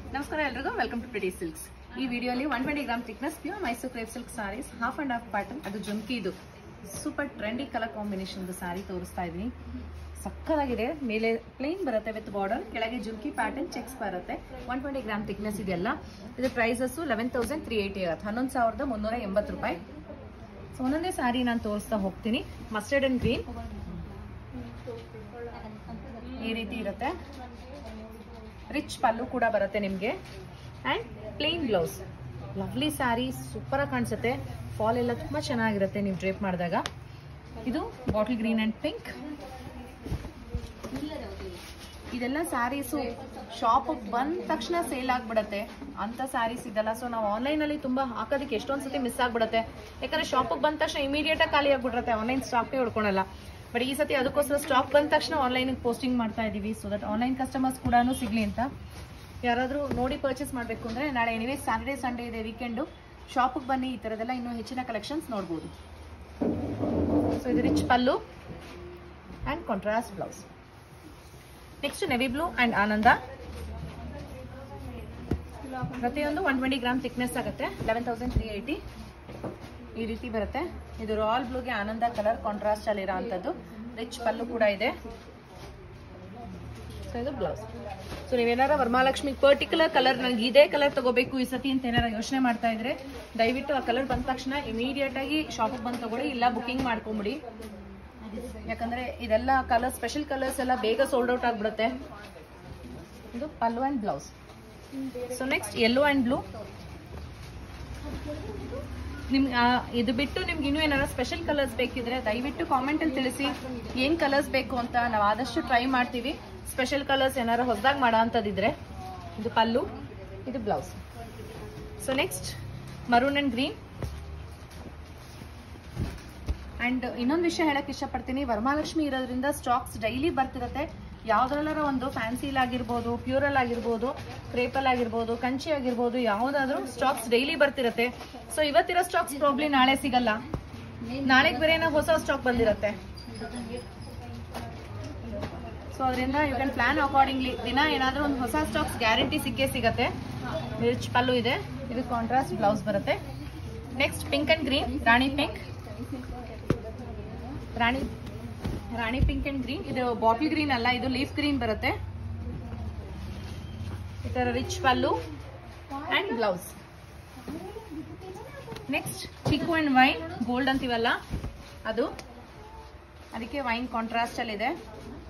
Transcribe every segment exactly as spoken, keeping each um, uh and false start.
ನಮಸ್ಕಾರ ಎಲ್ರಿಗೂ welcome to pretty Silks. ಈ ವಿಡಿಯೋಲಿ one twenty gram thickness pure Mysore crepe silk sarees half and half pattern, ಅದು ಜುಮ್ಕಿ, ಇದು super trendy colour combination sari ತೋರಿಸ್ತಾ ಇದೀನಿ. ಸಕ್ಕತ್ತಾಗಿದೆ. ಮೇಲೆ ಪ್ಲೇನ್ ಬರುತ್ತೆ ವಿತ್ ಬಾರ್ಡರ್, ಕೆಳಗೆ ಜುಮ್ಕಿ ಪ್ಯಾಟರ್ನ್ ಚೆಕ್ಸ್ ಬರುತ್ತೆ. ಒನ್ ಟ್ವೆಂಟಿ ಗ್ರಾಮ್ ಥಿಕ್ನೆಸ್ ಇದೆಲ್ಲ. ಇದು prices eleven thousand three eighty ಆಗುತ್ತೆ, ಹನ್ನೊಂದು ಸಾವಿರದ ಮುನ್ನೂರ ಎಂಬತ್ತು ರೂಪಾಯಿ. ಸೊ ಒಂದೊಂದೇ ಸಾರಿ ನಾನು ತೋರಿಸ್ತಾ ಹೋಗ್ತೀನಿ. ಮಸ್ಟರ್ಡ್ ಅಂಡ್ ಗ್ರೀನ್ ಈ ರೀತಿ ಇರುತ್ತೆ. ರಿಚ್ ಪಲ್ಲು ಕೂಡ ಬರುತ್ತೆ ನಿಮಗೆ, and plain blouse. Lovely sari, super ಆಗಿ ಕಾಣಿಸುತ್ತೆ. ಫಾಲ್ ಎಲ್ಲ ತುಂಬ ಚೆನ್ನಾಗಿರುತ್ತೆ ನೀವು ಡ್ರೇಪ್ ಮಾಡಿದಾಗ. ಇದು ಬಾಟಲ್ ಗ್ರೀನ್ ಆ್ಯಂಡ್ ಪಿಂಕ್. ಇದೆಲ್ಲ ಸ್ಯಾರೀಸು ಶಾಪಿಗೆ ಬಂದ ತಕ್ಷಣ ಸೇಲ್ ಆಗಿಬಿಡುತ್ತೆ, ಅಂಥ ಸ್ಯಾರೀಸ್ ಇದೆಲ್ಲ. ಸೊ ನಾವು ಆನ್ಲೈನಲ್ಲಿ ತುಂಬ ಹಾಕೋದಕ್ಕೆ ಎಷ್ಟೊಂದು ಸತಿ ಮಿಸ್ ಆಗಿಬಿಡುತ್ತೆ, ಯಾಕಂದರೆ ಶಾಪಿಗೆ ಬಂದ ತಕ್ಷಣ ಇಮಿಡಿಯೇಟಾಗಿ ಖಾಲಿ ಆಗಿಬಿಡುತ್ತೆ, ಆನ್ಲೈನ್ ಸ್ಟಾಕ್ನೇ ಉಳ್ಕೊಳಲ್ಲ. ಬಟ್ ಈ ಸತಿ ಅದಕ್ಕೋಸ್ಕರ ಸ್ಟಾಕ್ ಬಂದ ತಕ್ಷಣ ಆನ್ಲೈನಿಗೆ ಪೋಸ್ಟಿಂಗ್ ಮಾಡ್ತಾ ಇದ್ದೀವಿ, ಸೊ ದಟ್ ಆನ್ಲೈನ್ ಕಸ್ಟಮರ್ಸ್ ಕೂಡ ಸಿಗಲಿ ಅಂತ. ಯಾರಾದರೂ ನೋಡಿ ಪರ್ಚೇಸ್ ಮಾಡಬೇಕು ಅಂದರೆ ನಾಳೆ ಎನಿವೇ ಸ್ಯಾಟರ್ಡೇ ಸಂಡೇ ಇದೆ, ವೀಕೆಂಡು, ಶಾಪಿಗೆ ಬನ್ನಿ. ಈ ಥರದೆಲ್ಲ ಇನ್ನೂ ಹೆಚ್ಚಿನ ಕಲೆಕ್ಷನ್ಸ್ ನೋಡ್ಬೋದು. ಸೊ ಇದು rich pallu and contrast blouse. Next navy blue and ಆನಂದ. ಪ್ರತಿಯೊಂದು ಒನ್ ಟ್ವೆಂಟಿ ಗ್ರಾಮ್ ಥಿಕ್ನೆಸ್ ಆಗುತ್ತೆ, ಲೆವೆನ್ ತೌಸಂಡ್ ತ್ರೀ ಏಯ್ಟಿ ಈ ರೀತಿ ಬರುತ್ತೆ. ಇದು ರಾಯಲ್ ಬ್ಲೂಗೆ ಆನಂದ ಕಲರ್ ಕಾಂಟ್ರಾಸ್ಟ್ ಅಲ್ಲಿ ಇರೋ ಅಂಥದ್ದು. ರಿಚ್ ಪಲ್ಲು ಕೂಡ ಇದೆ. ಸೊ ಇದು ಬ್ಲೌಸ್. ಸೊ ನೀವೇನಾರ ವರಮಹಾಲಕ್ಷ್ಮಿ ಪರ್ಟಿಕ್ಯುಲರ್ ಕಲರ್, ನಂಗೆ ಇದೇ ಕಲರ್ ತಗೋಬೇಕು ಈ ಸತಿ ಅಂತ ಏನಾರ ಯೋಚನೆ ಮಾಡ್ತಾ ಇದ್ರೆ ದಯವಿಟ್ಟು ಆ ಕಲರ್ ಬಂದ ತಕ್ಷಣ ಇಮಿಡಿಯೇಟ್ ಆಗಿ ಶಾಪಿಗೆ ಬಂದು ತಗೊಳ್ಳಿ, ಇಲ್ಲ ಬುಕಿಂಗ್ ಮಾಡ್ಕೊಂಬಿಡಿ. ಯಾಕಂದ್ರೆ ಇದೆಲ್ಲ ಕಲರ್, ಸ್ಪೆಷಲ್ ಕಲರ್ಸ್ ಎಲ್ಲ ಬೇಗ ಸೋಲ್ಡ್ ಔಟ್ ಆಗ್ಬಿಡುತ್ತೆ. ಇದು pallu and blouse. So next yellow and blue. ನಿಮ್ಗೆ ಇದು ಬಿಟ್ಟು ನಿಮ್ಗೆ ಇನ್ನೂ ಏನಾರ ಸ್ಪೆಷಲ್ ಕಲರ್ಸ್ ಬೇಕಿದ್ರೆ ದಯವಿಟ್ಟು ಕಾಮೆಂಟಲ್ಲಿ ತಿಳಿಸಿ ಏನು ಕಲರ್ಸ್ ಬೇಕು ಅಂತ. ನಾವು ಆದಷ್ಟು ಟ್ರೈ ಮಾಡ್ತೀವಿ. ಸ್ಪೆಷಲ್ ಕಲರ್ಸ್ ಏನಾರ ಹೊಸದಾಗಿ ಮಾಡೋ ಅಂಥದ್ದಿದ್ರೆ. ಇದು ಪಲ್ಲು, ಇದು blouse. So next maroon and green. And ಇನ್ನೊಂದು ವಿಷಯ ಹೇಳಕ್ಕೆ ಇಷ್ಟಪಡ್ತೀನಿ, ವರಮಹಾಲಕ್ಷ್ಮಿ ಇರೋದ್ರಿಂದ ಸ್ಟಾಕ್ಸ್ ಡೈಲಿ ಬರ್ತಿರುತ್ತೆ. ಯಾವುದ್ರಲ್ಲಾರ ಒಂದು ಫ್ಯಾನ್ಸಿಲ್ ಆಗಿರ್ಬೋದು, ಪ್ಯೂರಲ್ ಆಗಿರ್ಬೋದು, ಕ್ರೇಪಲ್ ಆಗಿರ್ಬೋದು, ಕಂಚಿ ಆಗಿರ್ಬೋದು, ಯಾವುದಾದ್ರೂ ಸ್ಟಾಕ್ಸ್ ಡೈಲಿ ಬರ್ತಿರುತ್ತೆ. ಸೊ ಇವತ್ತಿರೋ ಸ್ಟಾಕ್ಸ್ ಪ್ರಾಬ್ಲಿ ನಾಳೆ ಸಿಗಲ್ಲ, ನಾಳೆಗೆ ಬೇರೆ ಏನೋ ಹೊಸ ಸ್ಟಾಕ್ ಬಂದಿರುತ್ತೆ. ಸೊ ಅದರಿಂದ ಯು ಕ್ಯಾನ್ ಪ್ಲಾನ್ ಅಕಾರ್ಡಿಂಗ್ಲಿ. ದಿನ ಏನಾದರೂ ಒಂದು ಹೊಸ ಸ್ಟಾಕ್ಸ್ ಗ್ಯಾರಂಟಿ ಸಿಕ್ಕೇ ಸಿಗತ್ತೆ. ರಿಚ್ ಪಲ್ಲು ಇದೆ, ಇದು ಕಾಂಟ್ರಾಸ್ಟ್ ಬ್ಲೌಸ್ ಬರುತ್ತೆ. ನೆಕ್ಸ್ಟ್ ಪಿಂಕ್ ಅಂಡ್ ಗ್ರೀನ್, ರಾಣಿ ಪಿಂಕ್, ರಾಣಿ ರಾಣಿ ಪಿಂಕ್ ಅಂಡ್ ಗ್ರೀನ್. ಇದು ಬಾಟಲ್ ಗ್ರೀನ್ ಅಲ್ಲ, ಇದು ಲೀಫ್ ಗ್ರೀನ್ ಬರುತ್ತೆ. ಈ ತರ ರಿಚ್ ಪಲ್ಲು ಅಂಡ್ ಬ್ಲೌಸ್. ನೆಕ್ಸ್ಟ್ ಚಿಕ್ಕು ಅಂಡ್ ವೈನ್, ಗೋಲ್ಡ್ ಅಂತೀವಲ್ಲ ಅದು, ಅದಕ್ಕೆ ವೈನ್ ಕಾಂಟ್ರಾಸ್ಟ್ ಅಲ್ಲಿ ಇದೆ.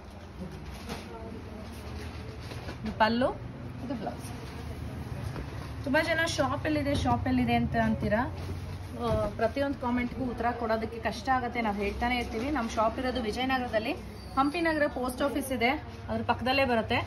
ಪಲ್ಲು, ಇದು ಬ್ಲೌಸ್. ತುಂಬಾ ಜನ ಶಾಪ್ ಎಲ್ಲಿದೆ ಶಾಪ್ ಎಲ್ಲಿದೆ ಅಂತ ಅಂತೀರಾ. ಪ್ರತಿಯೊಂದು ಕಾಮೆಂಟ್ಗೂ ಉತ್ತರ ಕೊಡೋದಕ್ಕೆ ಕಷ್ಟ ಆಗುತ್ತೆ, ನಾವು ಹೇಳ್ತಾನೆ ಇರ್ತೀವಿ. ನಮ್ಮ ಶಾಪ್ ಇರೋದು ವಿಜಯನಗರದಲ್ಲಿ, ಹಂಪಿ ನಗರ ಪೋಸ್ಟ್ ಆಫೀಸ್ ಇದೆ, ಅದ್ರ ಪಕ್ಕದಲ್ಲೇ ಬರುತ್ತೆ.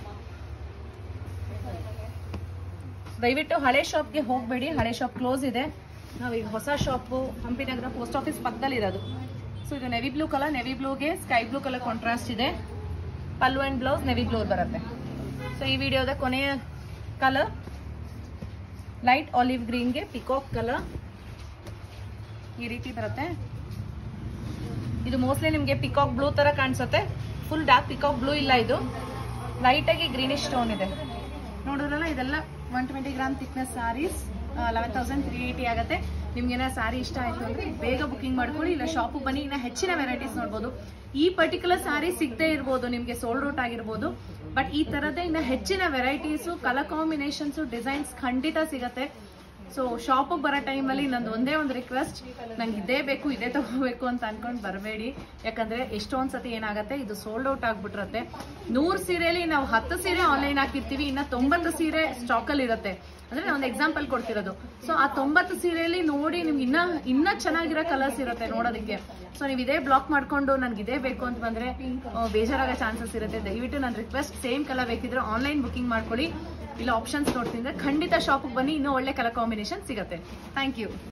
ದಯವಿಟ್ಟು ಹಳೆ ಶಾಪ್ಗೆ ಹೋಗಬೇಡಿ, ಹಳೆ ಶಾಪ್ ಕ್ಲೋಸ್ ಇದೆ. ನಾವೀಗ ಹೊಸ shop Hampi Nagar post office ಪಕ್ಕದಲ್ಲಿ ಇರೋದು. ಸೊ ಇದು ನೆವಿ ಬ್ಲೂ ಕಲರ್, ನೆವಿ ಬ್ಲೂಗೆ ಸ್ಕೈ ಬ್ಲೂ ಕಲರ್ ಕಾಂಟ್ರಾಸ್ಟ್ ಇದೆ. ಪಲ್ಲು ಆ್ಯಂಡ್ ಬ್ಲೌಸ್ ನೆವಿ ಬ್ಲೂ ಬರುತ್ತೆ. ಸೊ ಈ ವಿಡಿಯೋದ ಕೊನೆಯ ಕಲರ್ ಲೈಟ್ ಆಲಿವ್ ಗ್ರೀನ್ಗೆ ಪಿಕಾಕ್ ಕಲರ್ ಈ ರೀತಿ ಬರುತ್ತೆ. ಇದು ಮೋಸ್ಟ್ಲಿ ನಿಮಗೆ ಪಿಕಾಕ್ ಬ್ಲೂ ತರ ಕಾಣಿಸುತ್ತೆ, ಫುಲ್ ಡಾರ್ಕ್ ಪಿಕಾಕ್ ಬ್ಲೂ ಇಲ್ಲ, ಇದು ಲೈಟ್ ಆಗಿ ಗ್ರೀನಿಶ್ ಟೋನ್ ಇದೆ. ನೋಡಿದ್ರಲ್ಲ, ಇದೆಲ್ಲ one twenty gram thickness saris, eleven thousand three eighty ಆಗುತ್ತೆ. ನಿಮ್ಗೇನ ಸಾರಿ ಇಷ್ಟ ಆಯ್ತು ಅಂದ್ರೆ ಬೇಗ ಬುಕಿಂಗ್ ಮಾಡ್ಕೊಳ್ಳಿ, ಇಲ್ಲ ಶಾಪಿಗೆ ಬನ್ನಿ, ಇನ್ನ ಹೆಚ್ಚಿನ ವೆರೈಟೀಸ್ ನೋಡ್ಬೋದು. ಈ ಪರ್ಟಿಕ್ಯುಲರ್ ಸಾರಿ ಸಿಗದೆ ಇರ್ಬೋದು, ನಿಮ್ಗೆ ಸೋಲ್ಡ್ ಔಟ್ ಆಗಿರ್ಬೋದು, ಬಟ್ ಈ ತರದೇ ಇನ್ನ ಹೆಚ್ಚಿನ ವೆರೈಟೀಸು, ಕಲರ್ ಕಾಂಬಿನೇಷನ್ಸು, ಡಿಸೈನ್ಸ್ ಖಂಡಿತ ಸಿಗತ್ತೆ. ಸೊ ಶಾಪಿಗೆ ಬರೋ ಟೈಮಲ್ಲಿ ನಂದು ಒಂದೇ ಒಂದು ರಿಕ್ವೆಸ್ಟ್, ನಂಗೆ ಇದೇ ಬೇಕು, ಇದೇ ತಗೋಬೇಕು ಅಂತ ಅನ್ಕೊಂಡು ಬರಬೇಡಿ. ಯಾಕಂದ್ರೆ ಎಷ್ಟೊಂದು ಸತಿ ಏನಾಗುತ್ತೆ, ಇದು ಸೋಲ್ಡ್ ಔಟ್ ಆಗ್ಬಿಟ್ಟಿರುತ್ತೆ. ನೂರು ಸೀರೆಯಲ್ಲಿ ನಾವು ಹತ್ತು ಸೀರೆ ಆನ್ಲೈನ್ ಹಾಕಿರ್ತೀವಿ, ಇನ್ನ ತೊಂಬತ್ತು ಸೀರೆ ಸ್ಟಾಕಲ್ಲಿ ಇರುತ್ತೆ. ಅಂದ್ರೆ ನಾನು ಒಂದು ಎಕ್ಸಾಂಪಲ್ ಕೊಡ್ತಿರೋದು. ಸೊ ಆ ತೊಂಬತ್ತು ಸೀರೆಯಲ್ಲಿ ನೋಡಿ ನಿಮ್ಗೆ ಇನ್ನ ಇನ್ನ ಚೆನ್ನಾಗಿರೋ ಕಲರ್ಸ್ ಇರುತ್ತೆ ನೋಡೋದಕ್ಕೆ. ಸೊ ನೀವು ಇದೇ ಬ್ಲಾಕ್ ಮಾಡ್ಕೊಂಡು ನನ್ಗೆ ಇದೇ ಬೇಕು ಅಂತ ಬಂದ್ರೆ ಬೇಜಾರಾಗೋ ಚಾನ್ಸಸ್ ಇರುತ್ತೆ. ದಯವಿಟ್ಟು ನನ್ನ ರಿಕ್ವೆಸ್ಟ್, ಸೇಮ್ ಕಲರ್ ಬೇಕಿದ್ರೆ ಆನ್ಲೈನ್ ಬುಕಿಂಗ್ ಮಾಡ್ಕೊಳ್ಳಿ, ಇಲ್ಲ ಆಪ್ಷನ್ಸ್ ನೋಡ್ತಿದ್ರೆ ಖಂಡಿತ ಶಾಪಿಗೆ ಬನ್ನಿ, ಇನ್ನೂ ಒಳ್ಳೆ ಕಲರ್ ಕಾಂಬಿನೇಷನ್ ಸಿಗುತ್ತೆ. Thank you.